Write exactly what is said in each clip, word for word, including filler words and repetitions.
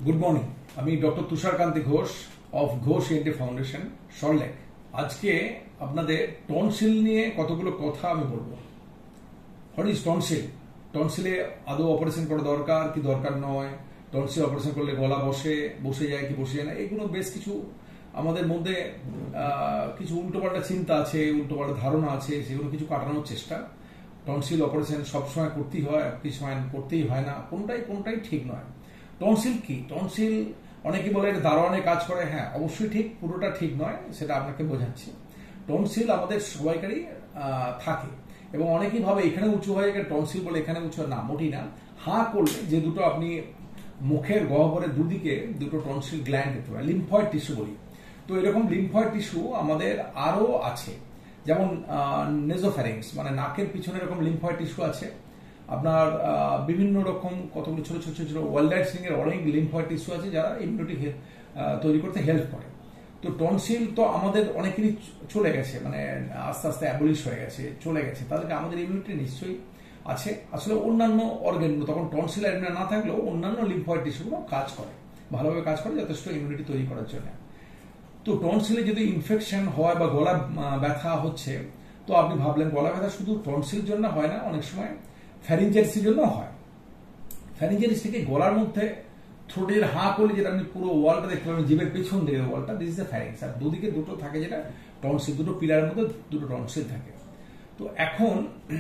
Good morning আমি doctor Tusharkanti Ghosh of Ghosh ENT foundation Salt Lake. আজকে আপনাদের টনসিল নিয়ে কতগুলো কথা আমি বলবো। What is tonsil? টনসিলে আদৌ অপারেশন করা দরকার কি দরকার নয়, টনসিল অপারেশন করলে গলা বসে বসে যায় কি বসে যায় না, এগুলো বেশ কিছু আমাদের মধ্যে কিছু উল্টোপাল্টা চিন্তা আছে, উল্টোপাল্টা ধারণা আছে, সেগুলো কিছু কাটানোর চেষ্টা। টনসিল অপারেশন সবসময় করতেই হয়, কিছু সময় করতেই হয় না, কোনটাই কোনটাই ঠিক নয়। টনসিল কি? টনসিল অনেকে বলে দারোয়ানে কাজ করে, হ্যাঁ অবশ্যই ঠিক, পুরোটা ঠিক নয়, সেটা আপনাকে বোঝাচ্ছি। টনসিল আমাদের সবাইকারই থাকে এবং অনেকেই ভাবে এখানে উঁচু হয়ে গেলে টনসিল বলে এখানে উঁচু, না মোটেই না। হাঁ করলে যে দুটো আপনি মুখের গহ্বরের দুদিকে দুটো টনসিল গ্ল্যান্ড দেখতে পাবেন, লিম্ফয়েড টিস্যু বলি। তো এরকম লিম্ফয়েড টিস্যু আমাদের আরো আছে, যেমন নেজোফ্যারিংস মানে নাকের পিছনে এরকম লিম্ফয়েড টিস্যু আছে। আপনার বিভিন্ন রকম কতগুলো ছোট ছোট ছোট ওয়ার্ল্ডাইড সিং এর অনেক লিম্ফয়েড টিস্যু আছে যারা ইমিউনিটি তৈরি করতে হেল্প করে। তো টনসিল তো আমাদের অনেকেরই চলে গেছে, মানে আস্তে আস্তে অ্যাবলিশ হয়ে গেছে, চলে গেছে, তাদেরকে আমাদের ইমিউনিটি নিশ্চয়ই আছে। আসলে অন্যান্য অর্গান, তখন টনসিল না থাকলেও অন্যান্য লিম্ফয়েড টিস্যুগুলো কাজ করে, ভালোভাবে কাজ করে যথেষ্ট ইমিউনিটি তৈরি করার জন্য। তো টনসিলে যদি ইনফেকশন হয় বা গলা ব্যথা হচ্ছে, তো আপনি ভাবলেন গলা ব্যথা শুধু টনসিল জন্য হয় না, অনেক সময় ফ্যারিঞ্জাইটিসের জন্য হয়। ফ্যারিঞ্জাইটিস থেকে গলার মধ্যে থ্রোটের হাঁ করলে যেটা আপনি পুরো ওয়ালটা দেখতে পাবেন, জিভের পেছন দিকে ওয়ালটা, দিস ইজ দ্য ফ্যারিংস। আর দুদিকে দুটো থাকে যেটা টনসিল, দুটো পিলারের মধ্যে দুটো টনসিল থাকে। তো এখন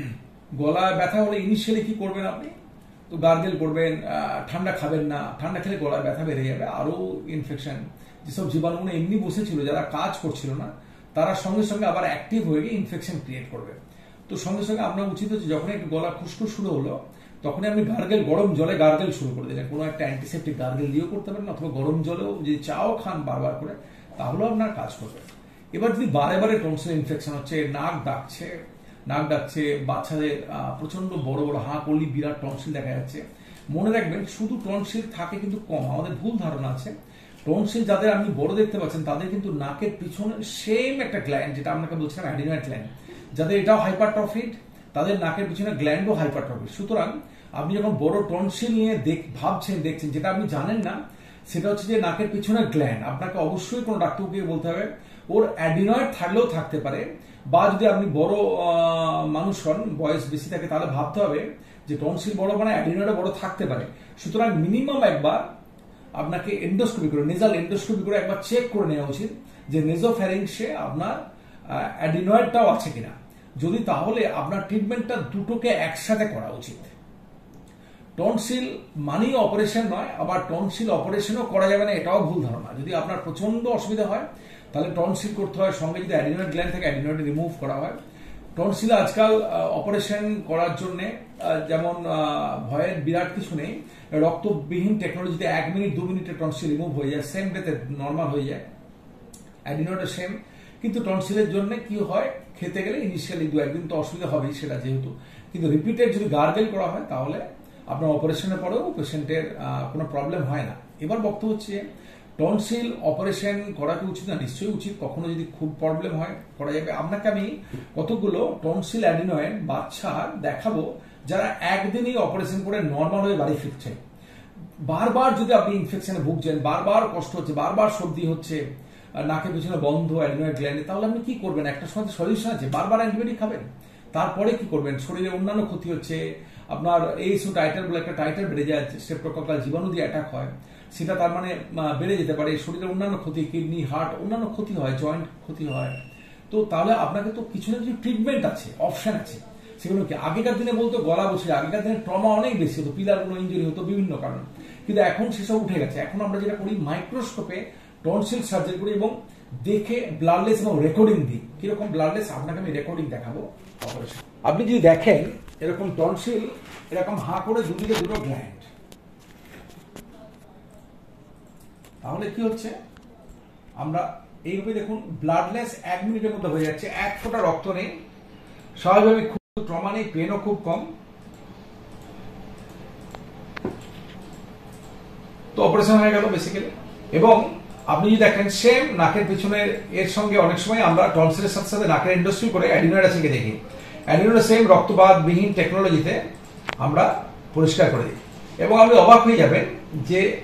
গলা ব্যথা হলে ইনিশিয়ালি কি করবেন আপনি? তো গার্গেল করবেন, ঠান্ডা খাবেন না, ঠান্ডা খেলে গলায় ব্যথা বেড়ে যাবে, আরো ইনফেকশন, যেসব জীবাণুগুলো এমনি বসেছিল যারা কাজ করছিল না, তারা সঙ্গে সঙ্গে আবার অ্যাক্টিভ হয়ে গিয়ে ইনফেকশন ক্রিয়েট করবে। তো সঙ্গে সঙ্গে আপনার উচিত হচ্ছে যখন একটু গলা খুশখুশ শুরু হলো, তখনই আপনি গার্গেল, গরম জলে গার্গেল শুরু করে দিলেন। কোনো একটা অ্যান্টিসেপ্টিক গার্গেল দিয়েও করতে পারেন, অথবা গরম জলেও যদি চাও খান বারবার করে, তাহলেও আপনার কাজ করবে। এবার যদি বারে বারে টনসিল ইনফেকশন হচ্ছে, নাক ডাকছে, নাক ডাকছে, বাচ্চাদের প্রচন্ড বড় বড় হাঁ করলি বিরাট টনসিল দেখা যাচ্ছে, মনে রাখবেন শুধু টনসিল থাকে কিন্তু কম, আমাদের ভুল ধারণা আছে। টনসিল যাদের আপনি বড় দেখতে পাচ্ছেন তাদের কিন্তু নাকের পিছনে সেম একটা গ্ল্যান্ড, যেটা আপনাকে বলছিলাম অ্যাডিনয়েড গ্ল্যান্ড, যাদের এটাও হাইপারট্রফিড, তাদের নাকের পিছনে গ্ল্যান্ডও হাইপারট্রফিড। সুতরাং আপনি যখন বড় টনসিল নিয়ে ভাবছেন, দেখছেন, যেটা আপনি জানেন না সেটা হচ্ছে যে নাকের পিছনে গ্ল্যান্ড, আপনাকে অবশ্যই কোনো ডাক্তারকে বলতে হবে ওর অ্যাডিনয়েড থাকলেও থাকতে পারে, বা যদি আপনি বড় মানুষ হন, বয়স বেশি থাকে, তাহলে ভাবতে হবে যে টনসিল বড় মানে অ্যাডিনয়েডও বড় থাকতে পারে। সুতরাং মিনিমাম একবার আপনাকে এন্ডোস্কোপি করে, নেজাল এন্ডোস্কোপি করে একবার চেক করে নেওয়া উচিত যে নেজোফ্যারিংসে আপনার অ্যাডিনয়েডটাও আছে কিনা। যদি তাহলে আপনার ট্রিটমেন্টটা দুটোকে একসাথে করা উচিত। টনসিল মানেই অপারেশন নয়, আবার টনসিল অপারেশনও করা যাবে না, এটাও ভুল ধারণা। যদি আপনার প্রচন্ড অসুবিধা হয় তাহলে টনসিল করতে হয়, সঙ্গে যদি অ্যাডিনয়েড গ্ল্যান্ড থেকে অ্যাডিনয়েড রিমুভ করা হয়। টনসিল আজকাল অপারেশন করার জন্য যেমন ভয়ের বিরাট কিছু নেই, রক্তবিহীন টেকনোলজিতে এক মিনিট দু মিনিটে টনসিল রিমুভ হয়ে যায়, সেম ডেতে নর্মাল হয়ে যায়, অ্যাডিনয়েডও সেম। কিন্তু টনসিলের জন্য কি হয়, খেতে গেলে ইনিশিয়ালি দু একদিন তো অসুবিধা হবেই, সেটা যেহেতু, কিন্তু রিপিটেড যদি গার্গেল করা হয় তাহলে আপনার অপারেশনের পরেও পেশেন্টের কোনো প্রবলেম হয় না। এবার বক্তব্য হচ্ছে টনসিল অপারেশন করা কি উচিত না? নিশ্চয়ই উচিত। কখনো যদি খুব প্রবলেম হয় করা যাবে। আপনাকে আমি কতগুলো টনসিল অ্যাডিনয়েড বাচ্চা দেখাবো যারা একদিনই অপারেশন করে নর্মাল হয়ে বাড়ি ফিরছে। বারবার যদি আপনি ইনফেকশনে ভুগছেন, বারবার কষ্ট হচ্ছে, বারবার সর্দি হচ্ছে, নাকের পিছনে বন্ধ অ্যাডিনয়েড গ্ল্যান্ডে, তাহলে আপনি কি করবেন? একটা সময় সলিউশন আছে, বারবার অ্যান্টিবায়োটিক খাবেন, তারপরে কি করবেন? শরীরে অন্যান্য ক্ষতি হচ্ছে, আপনার এইসো টাইটার বলে একটা টাইটার বেড়ে যায়, স্ট্রেপ্টোকক্কাল জীবাণু দিয়ে অ্যাটাক হয়, সেটা তার মানে বেড়ে যেতে পারে, শরীরে অন্যান্য ক্ষতি, কিডনি, হার্ট, অন্যান্য ক্ষতি হয়, জয়েন্ট ক্ষতি হয়। তো তাহলে আপনাকে তো কিছু না কিছু ট্রিটমেন্ট আছে, অপশন আছে। সেগুলো কি? আগেকার দিনে বলতো গলা বসে, আগেকার দিনে ট্রমা অনেক বেশি হতো, পিলারগুলো ইঞ্জুরি হতো বিভিন্ন কারণে, কিন্তু এখন সেসব উঠে গেছে। এখন আমরা যেটা করি, মাইক্রোস্কোপে টনসিল সার্জারি করি এবং দেখে ব্লাডলেস এবং রেকর্ডিং দিই। কিরকম ব্লাডলেস? আপনাকে আমি রেকর্ডিং দেখাবো। আপনি যদি দেখেন এরকম টনসিল এরকম হাঁ করে দুদিকে দুটো গ্ল্যান্ড, তাহলে কি হচ্ছে, আমরা এইভাবে দেখুন ব্লাডলেস এক মিনিটের মধ্যে হয়ে যাচ্ছে, এক ফোঁটা রক্ত নেই, স্বাভাবিকভাবে খুব ট্রমা নেই, পেনও খুব কম। তো অপারেশন হয়ে গেল বেসিক্যালি। এবং আপনি যদি দেখেন সেম নাকের পিছনে, এর সঙ্গে অনেক সময় আমরা টনসিলের সাথে সাথে নাকের এন্ডোস্কোপি করে অ্যাডিনয়েড আছে দেখি, অ্যাডিনয়েড সেম রক্তবাদবিহীন টেকনোলজিতে আমরা পরিষ্কার করে দিই। এবং আপনি অবাক হয়ে যাবেন যে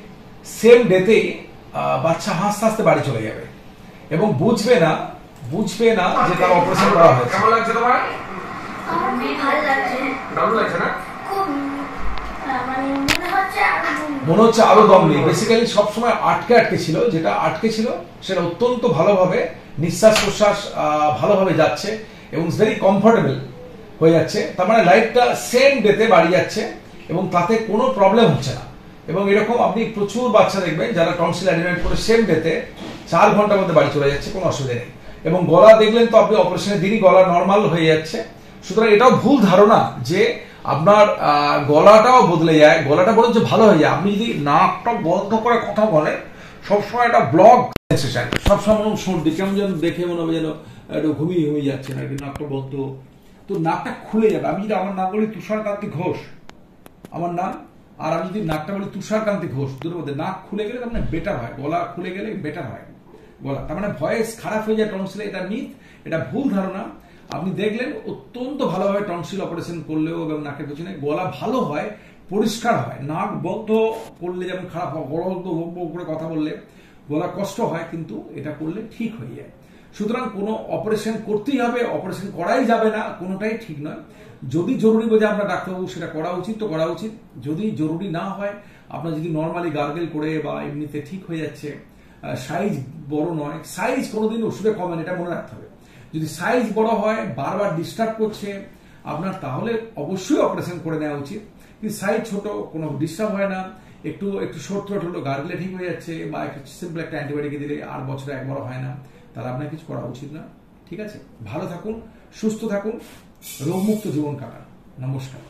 সেম ডেতেই বাচ্চা হাসতে হাসতে বাড়ি চলে যাবে এবং বুঝবে না বুঝবে না যে তার অপারেশন করা হয়েছে। কেমন লাগছে তোমার? আমার খুব ভালো লাগছে। দারুণ লাগছে না? খুব মানে মনে হচ্ছে আরো মনে হচ্ছে আরো দম নেই। বেসিক্যালি সবসময় আটকে আটকে ছিল, যেটা আটকে ছিল সেটা অত্যন্ত ভালোভাবে নিঃশ্বাস প্রশ্বাস ভালোভাবে যাচ্ছে এবং ভেরি কমফোর্টেবল হয়ে যাচ্ছে। তার মানে লাইফটা সেম ডেতে বাড়ি যাচ্ছে এবং তাতে কোনো প্রবলেম হচ্ছে না। এবং এরকম আপনি প্রচুর বাচ্চা দেখবেন যারা টনসিল অ্যাডমিট করে সেম ডেতে চার ঘন্টার মধ্যে বাড়ি চলে যাচ্ছে, কোনো অসুবিধা নেই। এবং গলা দেখলেন তো আপনি অপারেশনের দিনই গলা নর্মাল হয়ে যাচ্ছে। সুতরাং এটাও ভুল ধারণা যে আপনার গলাটাও বদলে যায়, গলাটা বরঞ্চ ভালো হয়ে যায়। আপনি যদি নাকটা বন্ধ করে কথা বলেন, সবসময় একটা ব্লক সেশন, সবসময় সর্দি কেমন যেন দেখে মনে হবে যেন একটু ঘুমিয়ে ঘুমিয়ে যাচ্ছে না, নাকটা বন্ধ, তো নাকটা খুলে যাবে। আমি যদি আমার নাম বলি তুষারকান্তি ঘোষ আমার নাম, আর আমি যদি নাকটা বলি তুষারকান্তি ঘোষ, দুটোর মধ্যে নাক খুলে গেলে তার মানে বেটার হয়, গলা খুলে গেলে বেটার হয় গলা, তার মানে ভয়েস খারাপ হয়ে যায় টনসিলে। এটা মিথ, এটা ভুল ধারণা। আপনি দেখলেন অত্যন্ত ভালোভাবে টনসিল অপারেশন করলেও এবং নাকের পেছনে গলা ভালো হয়, পরিষ্কার হয়। নাক বন্ধ করলে যেমন খারাপ হয়, গলা বন্ধ করে কথা বললে গলা কষ্ট হয়, কিন্তু এটা করলে ঠিক হয়ে যায়। সুতরাং কোনো অপারেশন করতেই হবে, অপারেশন করাই যাবে না, কোনোটাই ঠিক নয়। যদি জরুরি বোঝে আমরা ডাক্তারবাবু সেটা করা উচিত তো করা উচিত। যদি জরুরি না হয়, আপনার যদি নর্মালি গার্গেল করে বা এমনিতে ঠিক হয়ে যাচ্ছে, সাইজ বড় নয়, সাইজ কোনোদিন ওষুধে কমে না, এটা মনে রাখতে হবে। যদি সাইজ বড় হয়, বারবার ডিস্টার্ব করছে আপনার, তাহলে অবশ্যই অপারেশন করে নেওয়া উচিত। কিন্তু সাইজ ছোট, কোনো ডিস্টার্ব হয় না, একটু একটু শর্ট থ্রোট হলো, গার্গলে ঠিক হয়ে যাচ্ছে বা একটু সিম্পল একটা অ্যান্টিবায়োটিক দিলে আর বছরে একবারও হয় না, তাহলে আপনার কিছু করা উচিত না। ঠিক আছে, ভালো থাকুন, সুস্থ থাকুন, রোগমুক্ত জীবন কাটান। নমস্কার।